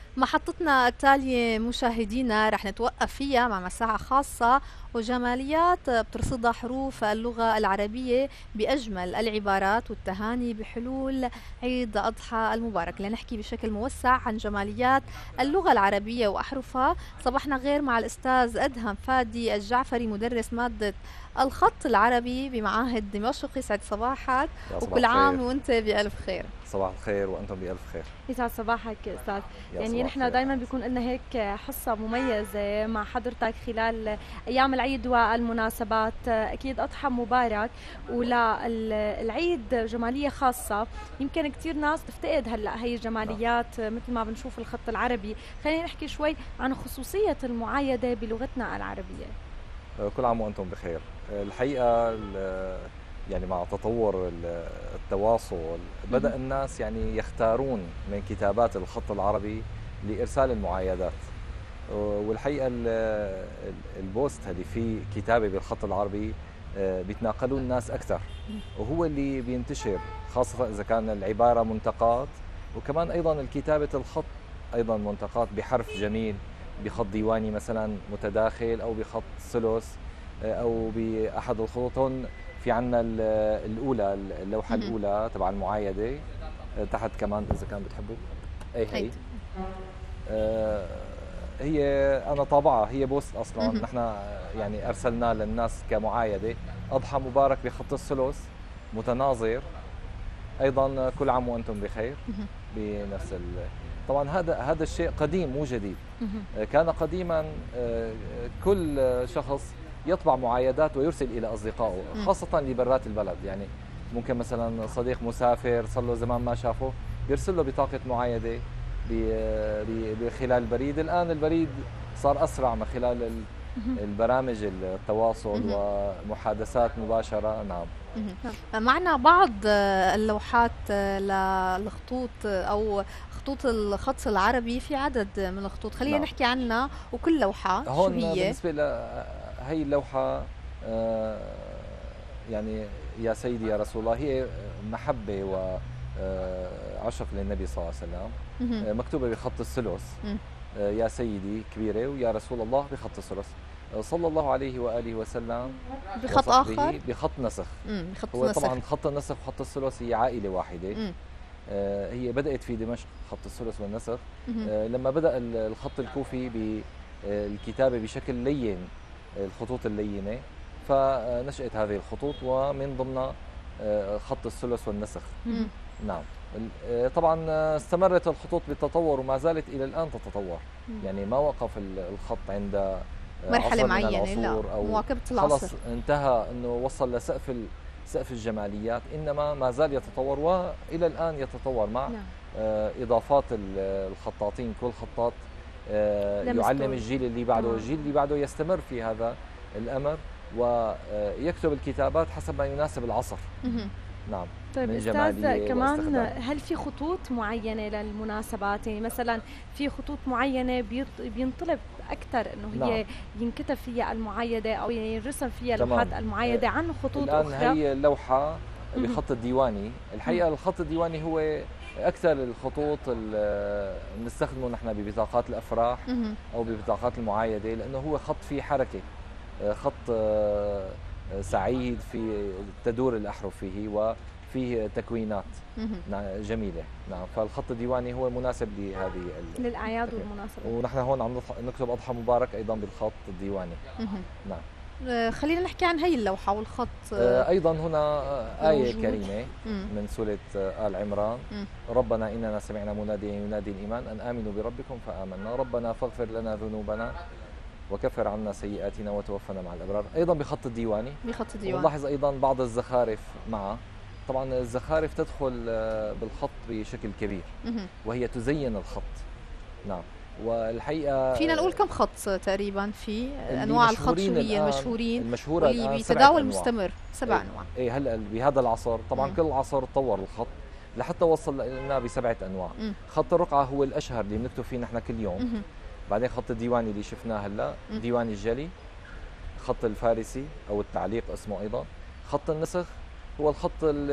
محطتنا التالية مشاهدينا رح نتوقف فيها مع مساحة خاصة وجماليات بترصدها حروف اللغة العربية بأجمل العبارات والتهاني بحلول عيد أضحى المبارك. لنحكي بشكل موسع عن جماليات اللغة العربية وأحرفها، صباحنا غير مع الأستاذ أدهم فادي الجعفري مدرس مادة الخط العربي بمعاهد دمشق. يسعد صباحك يا صباح وكل عام الخير. وانت بألف خير. صباح الخير وأنتم بألف خير. يسعد صباحك استاذ. يا يعني صباح نحن الخير. دائما بيكون لنا هيك حصه مميزه مع حضرتك خلال ايام العيد والمناسبات. اكيد اضحى مبارك، وللعيد جماليه خاصه. يمكن كثير ناس تفتقد هلا هي نعم. الجماليات مثل ما بنشوف الخط العربي. خلينا نحكي شوي عن خصوصيه المعايده بلغتنا العربيه. كل عام وأنتم بخير. الحقيقة يعني مع تطور التواصل بدأ الناس يعني يختارون من كتابات الخط العربي لإرسال المعايدات. والحقيقة البوست اللي فيه كتابة بالخط العربي بيتناقلوا الناس أكثر، وهو اللي بينتشر خاصة إذا كان العبارة منتقات، وكمان أيضا الكتابة الخط أيضا منتقات بحرف جميل، بخط ديواني مثلا متداخل أو بخط ثلث أو بأحد الخطوط. هون في عنا الأولى، اللوحة الأولى تبع المعايدة تحت كمان إذا كان بتحبوا. أي هي آه، هي أنا طابعها، هي بوست أصلا نحن يعني أرسلناه للناس كمعايدة. أضحى مبارك بخط الثلث متناظر، أيضا كل عام وأنتم بخير بنفس طبعا هذا الشيء قديم مو جديد. كان قديما كل شخص يطبع معايدات ويرسل إلى أصدقائه، خاصة لبرات البلد. يعني ممكن مثلا صديق مسافر صار له زمان ما شافه، بيرسل له بطاقة معايدة خلال البريد. الآن البريد صار أسرع من خلال البرامج التواصل ومحادثات مباشرة. نعم. معنا بعض اللوحات للخطوط أو خطوط الخط العربي، في عدد من الخطوط خلينا نعم. نحكي عنها وكل لوحة شو هون هي. بالنسبة هي اللوحة يعني يا سيدي يا رسول الله، هي محبة وعشق للنبي صلى الله عليه وسلم. مكتوبة بخط الثلث. يا سيدي كبيرة، ويا رسول الله بخط الثلث صلى الله عليه وآله وسلم. بخط آخر بخط نسخ. بخط هو نسخ. طبعا خط النسخ وخط الثلث هي عائلة واحدة. هي بدأت في دمشق خط الثلث والنسخ. لما بدأ الخط الكوفي بالكتابة بشكل لين، الخطوط اللينة، فنشأت هذه الخطوط ومن ضمن خط الثلث والنسخ. نعم. طبعا استمرت الخطوط بالتطور وما زالت إلى الآن تتطور. يعني ما وقف الخط عند مرحلة عصر من معينة، لا العصور أو مواكبة العصر. خلص انتهى أنه وصل لسقف سقف الجماليات، إنما ما زال يتطور وإلى الآن يتطور مع إضافات الخطاطين. كل خطاط يعلم الجيل اللي بعده، الجيل اللي بعده يستمر في هذا الأمر ويكتب الكتابات حسب ما يناسب العصر. نعم. طيب استاذ، كمان هل في خطوط معينه للمناسبات؟ يعني مثلا في خطوط معينه بينطلب اكثر انه هي ينكتب فيها المعايده او ينرسم فيها لوحات المعايده عن خطوط الآن اخرى؟ هي اللوحه بخط الديواني. الحقيقه الخط الديواني هو اكثر الخطوط اللي بنستخدمه نحن ببطاقات الافراح او ببطاقات المعايده، لانه هو خط فيه حركه، خط سعيد، في تدور الاحرف فيه وفيه تكوينات جميله. نعم. فالخط الديواني هو مناسب لهذه للاعياد والمناسبات. ونحن هون عم نكتب اضحى مبارك ايضا بالخط الديواني. نعم. خلينا نحكي عن هي اللوحة والخط. أيضا هنا آية كريمة من سورة آل عمران. ربنا إننا سمعنا مناديا ينادي الإيمان أن آمنوا بربكم فآمنا، ربنا فاغفر لنا ذنوبنا وكفر عنا سيئاتنا وتوفنا مع الأبرار. أيضا بخط الديواني. ونلاحظ أيضا بعض الزخارف معه. طبعا الزخارف تدخل بالخط بشكل كبير وهي تزين الخط. نعم. والحقيقه فينا نقول كم خط تقريبا في انواع الخط شو هي المشهورين المشهوره واللي بتداول مستمر؟ 7 انواع. ايه هلا بهذا العصر طبعا كل عصر تطور الخط لحتى وصل لنا ب7 انواع. خط الرقعه هو الاشهر اللي بنكتب فيه نحن كل يوم. بعدين خط الديواني اللي شفناه هلا، ديواني الجلي. خط الفارسي او التعليق اسمه ايضا. خط النسخ هو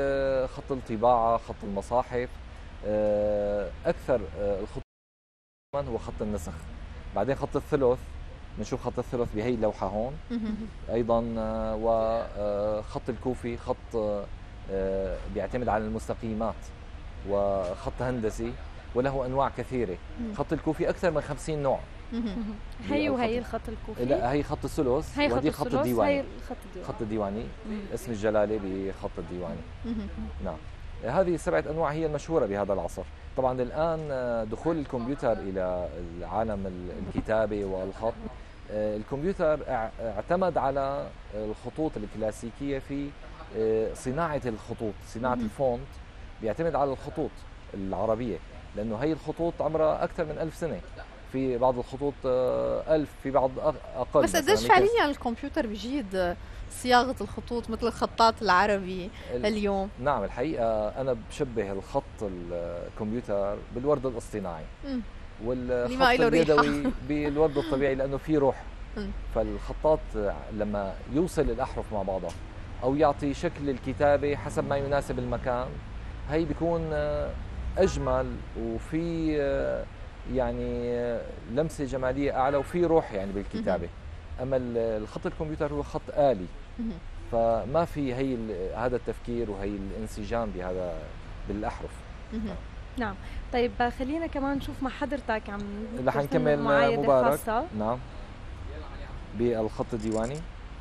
خط الطباعه، خط المصاحف. اكثر الخطوط هو خط النسخ. بعدين خط الثلث، بنشوف خط الثلث بهي اللوحة هون أيضا. وخط الكوفي خط بيعتمد على المستقيمات وخط هندسي وله أنواع كثيرة. خط الكوفي أكثر من 50 نوع. هي وهي الخط الكوفي؟ لا، هي خط الثلث وهي خط الديواني. خط الديواني اسم الجلالة بخط الديواني. نعم، هذه 7 أنواع هي المشهورة بهذا العصر. طبعا الآن دخول الكمبيوتر إلى العالم الكتابة والخط، الكمبيوتر اعتمد على الخطوط الكلاسيكية في صناعة الخطوط، صناعة الفونت بيعتمد على الخطوط العربية، لأنه هي الخطوط عمرها أكثر من 1000 سنة. في بعض الخطوط 1000، في بعض أقل. بس قديش فعليا الكمبيوتر بيجيد صياغة الخطوط مثل الخطاط العربي اليوم؟ نعم، الحقيقة أنا بشبه الخط الكمبيوتر بالورد الاصطناعي والخط اليدوي بالورد الطبيعي، لأنه فيه روح. فالخطاط لما يوصل الأحرف مع بعضها أو يعطي شكل الكتابة حسب ما يناسب المكان، هي بيكون أجمل وفي يعني لمسة جمالية أعلى وفي روح يعني بالكتابة. أما الخط الكمبيوتر هو خط آلي، فما في هذا التفكير وهي الانسجام بهذا بالأحرف. نعم. طيب خلينا كمان نشوف مع حضرتك عم رح نكمل مبارك. نعم، بالخط الديواني.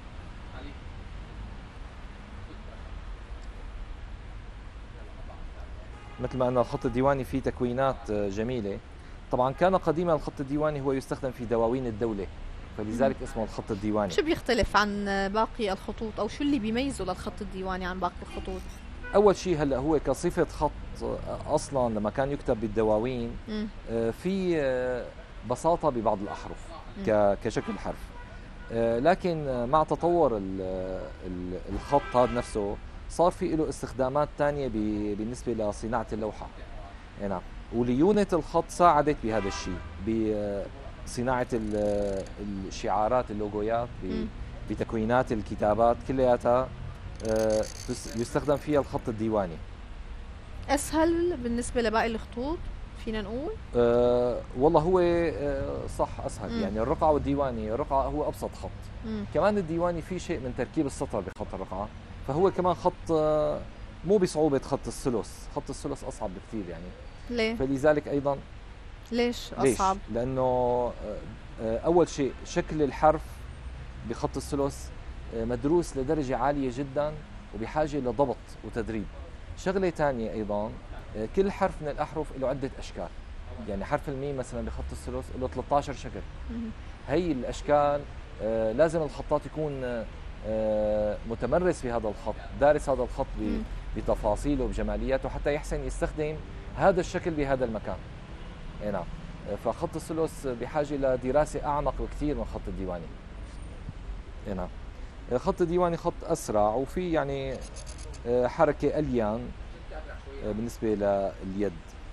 مثل ما قلنا الخط الديواني فيه تكوينات جميلة. طبعا كان قديما الخط الديواني هو يستخدم في دواوين الدولة، فلذلك اسمه الخط الديواني. شو بيختلف عن باقي الخطوط أو شو اللي بيميزه للخط الديواني عن باقي الخطوط؟ أول شيء هلا هو كصفة خط أصلا لما كان يكتب بالدواوين في بساطة ببعض الأحرف كشكل حرف، لكن مع تطور الخط هذا نفسه صار في له استخدامات ثانية بالنسبة لصناعة اللوحة. نعم، وليونة الخط ساعدت بهذا الشيء بصناعة الشعارات، اللوجويات، بتكوينات الكتابات كلياتها يستخدم فيها الخط الديواني. أسهل بالنسبة لباقي الخطوط فينا نقول؟ والله هو صح أسهل. يعني الرقعة والديواني، الرقعة هو أبسط خط. كمان الديواني في شيء من تركيب السطر بخط الرقعة، فهو كمان خط مو بصعوبة خط الثلث. خط الثلث أصعب بكثير يعني. ليه؟ فلذلك أيضا ليش أصعب؟ لأنه أول شيء شكل الحرف بخط الثلث مدروس لدرجة عالية جدا وبحاجة لضبط وتدريب. شغلة ثانية أيضا، كل حرف من الأحرف له عدة أشكال. يعني حرف الميم مثلا بخط الثلث له 13 شكل. هي الأشكال لازم الخطاط يكون متمرس في هذا الخط، دارس هذا الخط بتفاصيله وبجمالياته حتى يحسن يستخدم هذا الشكل بهذا المكان. نعم، فخط الثلث بحاجة لدراسة أعمق بكثير من خط الديواني. نعم، خط الديواني خط أسرع وفي يعني حركة أليان بالنسبة لليد.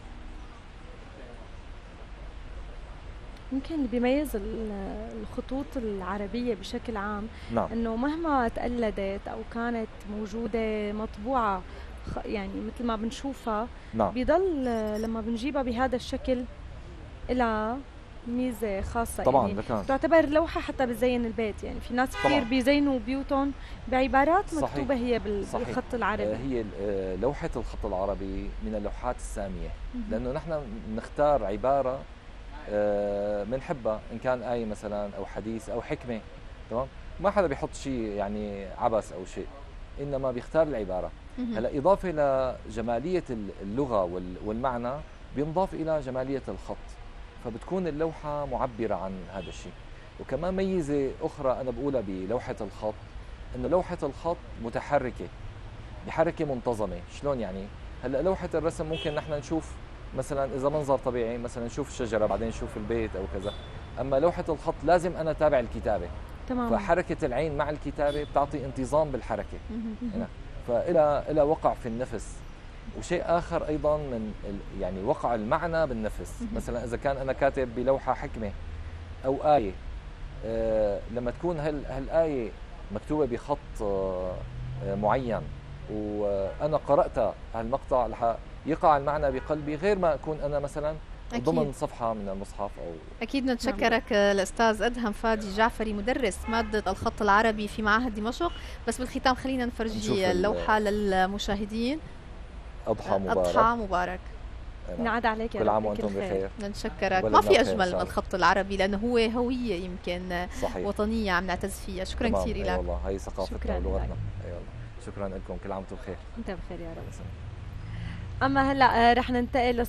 يمكن اللي بيميز الخطوط العربية بشكل عام، نعم، انه مهما تقلدت او كانت موجودة مطبوعة يعني مثل ما بنشوفها، نعم، بيضل لما بنجيبها بهذا الشكل لها ميزة خاصة. طبعا يعني تعتبر لوحة حتى بتزين البيت. يعني في ناس كثير بيزينوا بيوتهم بعبارات مكتوبة هي بالخط العربي. هي لوحة الخط العربي من اللوحات السامية، لأنه نحن نختار عبارة بنحبها، إن كان آية مثلا أو حديث أو حكمة. تمام، ما حدا بيحط شيء يعني عبث أو شيء، إنما بيختار العبارة. هلا إضافة لجمالية اللغة والمعنى بينضاف إلى جمالية الخط، فبتكون اللوحة معبرة عن هذا الشيء. وكمان ميزة أخرى أنا بقولها بلوحة الخط، إنه لوحة الخط متحركة بحركة منتظمة. شلون يعني؟ هلا لوحة الرسم ممكن نحن نشوف مثلا إذا منظر طبيعي، مثلا نشوف الشجرة بعدين نشوف البيت أو كذا. أما لوحة الخط لازم أنا أتابع الكتابة. تمام. فحركة العين مع الكتابة بتعطي انتظام بالحركة. فإلى وقع في النفس. وشيء آخر أيضا من يعني وقع المعنى بالنفس. مثلا إذا كان أنا كاتب بلوحة حكمة أو آية، لما تكون هالآية مكتوبة بخط معين وأنا قرأت هالمقطع رح يقع المعنى بقلبي، غير ما أكون أنا مثلا ضمن صفحة من المصحف. أو أكيد نتشكرك الأستاذ أدهم فادي جعفري مدرس مادة الخط العربي في معهد دمشق. بس بالختام خلينا نفرجي اللوحة للمشاهدين. أضحى مبارك. أضحى مبارك. نعاد عليك. كل عام وأنتم بخير. نتشكرك. ما في أجمل من الخط العربي لأنه هو هوية يمكن صحيح. وطنية عم نعتز فيها. شكرا كثير لك. والله هي ثقافتنا ولغتنا. شكرا لكم. كل عام وأنتم بخير. أنت بخير يا رب. أما هلا رح ننتقل